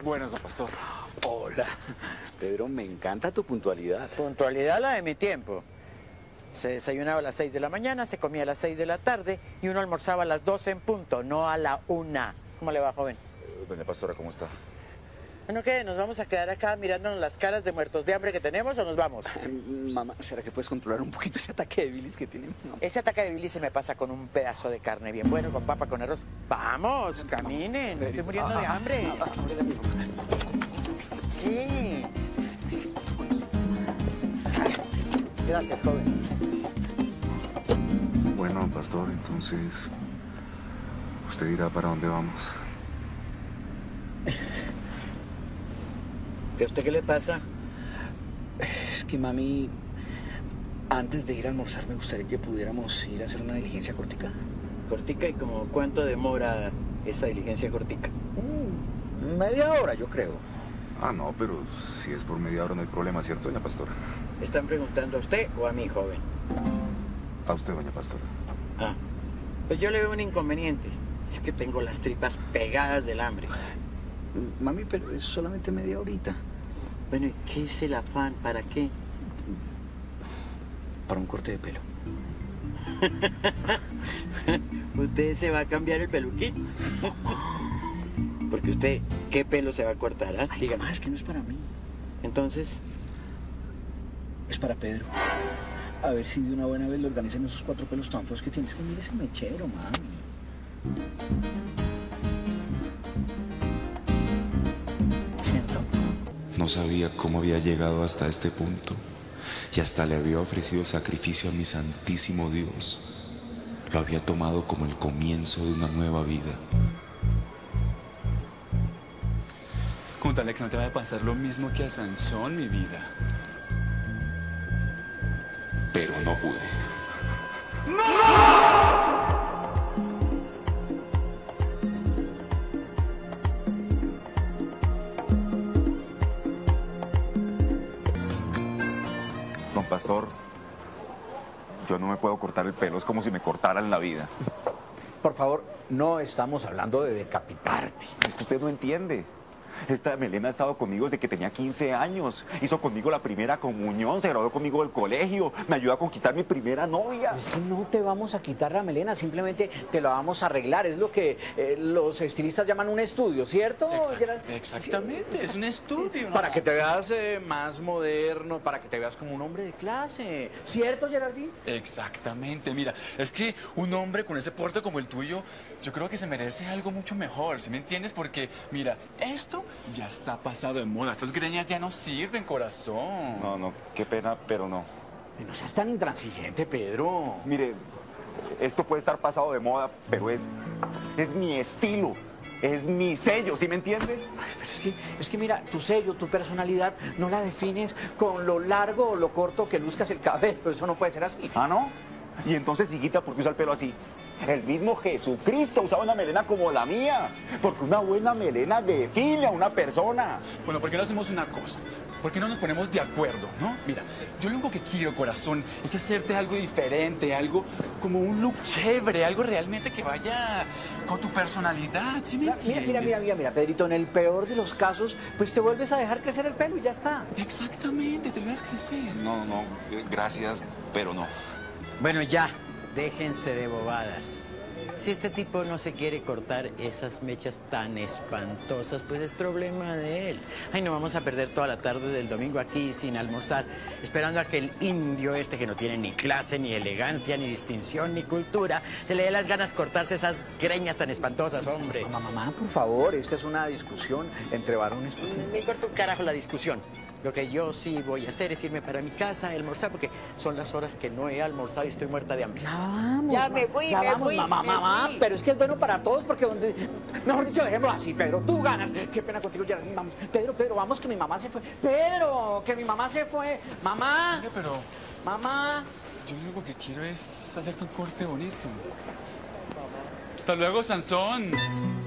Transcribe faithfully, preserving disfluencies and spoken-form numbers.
buenas, don Pastor. Hola. Pedro, me encanta tu puntualidad. Puntualidad la de mi tiempo. Se desayunaba a las seis de la mañana, se comía a las seis de la tarde y uno almorzaba a las doce en punto, no a la una. ¿Cómo le va, joven? Eh, Doña Pastora, ¿cómo está? Bueno, ¿qué? ¿Nos vamos a quedar acá mirándonos las caras de muertos de hambre que tenemos o nos vamos? Mamá, ¿será que puedes controlar un poquito ese ataque de bilis que tiene mi mamá? Ese ataque de bilis se me pasa con un pedazo de carne bien bueno, con papa, con arroz. ¡Vamos, caminen! Me estoy muriendo de hambre. Sí. Gracias, joven. Bueno, don Pastor, entonces... usted dirá para dónde vamos. ¿Y a usted qué le pasa? Es que, mami, antes de ir a almorzar me gustaría que pudiéramos ir a hacer una diligencia cortica. ¿Cortica? ¿Y como cuánto demora esa diligencia cortica? Mm, media hora, yo creo. Ah, no, pero si es por media hora no hay problema, ¿cierto, doña Pastora? ¿Están preguntando a usted o a mí, joven? A usted, doña Pastora. Ah, pues yo le veo un inconveniente. Es que tengo las tripas pegadas del hambre. Mami, pero es solamente media horita. Bueno, ¿y qué es el afán? ¿Para qué? Para un corte de pelo. ¿Usted se va a cambiar el peluquín? Porque usted, ¿qué pelo se va a cortar, ah? Ay, mamá, es que no es para mí. Entonces, es para Pedro. A ver si de una buena vez le organizan esos cuatro pelos tan feos que tienes. Que mire ese mechero, mami. ¿Cierto? No sabía cómo había llegado hasta este punto y hasta le había ofrecido sacrificio a mi santísimo Dios. Lo había tomado como el comienzo de una nueva vida. Contale que no te va a pasar lo mismo que a Sansón, mi vida. Pero no pude. Don Pastor, yo no me puedo cortar el pelo, es como si me cortaran la vida. Por favor, no estamos hablando de decapitarte. Es que usted no entiende. Esta Melena ha estado conmigo desde que tenía quince años. Hizo conmigo la primera comunión, se graduó conmigo del colegio, me ayudó a conquistar mi primera novia. Es que no te vamos a quitar la melena, simplemente te la vamos a arreglar. Es lo que eh, los estilistas llaman un estudio, ¿cierto? Exact exactamente, es un estudio. ¿no? Para que te veas eh, más moderno, para que te veas como un hombre de clase. ¿Cierto, Geraldine? Exactamente, mira, es que un hombre con ese porte como el tuyo, yo creo que se merece algo mucho mejor, ¿sí me entiendes? Porque, mira, esto ya está pasado de moda, estas greñas ya no sirven, corazón. No, no, qué pena, pero no. Y no seas tan intransigente, Pedro. Mire, esto puede estar pasado de moda, pero es, es mi estilo, es mi sello, ¿sí me entiende? Ay, pero es que, es que mira, tu sello, tu personalidad, no la defines con lo largo o lo corto que luzcas el cabello. Eso no puede ser así. ¿Ah, no? Y entonces, higuita, ¿por qué usa el pelo así? El mismo Jesucristo usaba una melena como la mía, porque una buena melena define a una persona. Bueno, ¿por qué no hacemos una cosa? ¿Por qué no nos ponemos de acuerdo, no? Mira, yo lo único que quiero, corazón, es hacerte algo diferente, algo como un look chévere, algo realmente que vaya con tu personalidad, ¿sí me Mira, entiendes? mira, mira, mira, mira, Pedrito, en el peor de los casos, pues te vuelves a dejar crecer el pelo y ya está. Exactamente, te lo vas a crecer. No, no, gracias, pero no. bueno, ya, déjense de bobadas. Si este tipo no se quiere cortar esas mechas tan espantosas, pues es problema de él. Ay, no vamos a perder toda la tarde del domingo aquí sin almorzar, esperando a que el indio este, que no tiene ni clase, ni elegancia, ni distinción, ni cultura, se le dé las ganas cortarse esas greñas tan espantosas, hombre. Mamá, mamá, por favor, esta es una discusión entre varones. Me corto un carajo la discusión. Lo que yo sí voy a hacer es irme para mi casa a almorzar, porque son las horas que no he almorzado y estoy muerta de hambre. Ya vamos. Ya me fui, ya me vamos, fui, mamá, me mamá, fui. pero es que es bueno para todos porque donde... Mejor dicho, dejémoslo así, Pedro, tú ganas. Qué pena contigo, Geraldine, vamos. Pedro, Pedro, vamos, que mi mamá se fue. Pedro, que mi mamá se fue. Mamá, Mira, pero mamá. yo lo único que quiero es hacerte un corte bonito. Hasta luego, Sansón.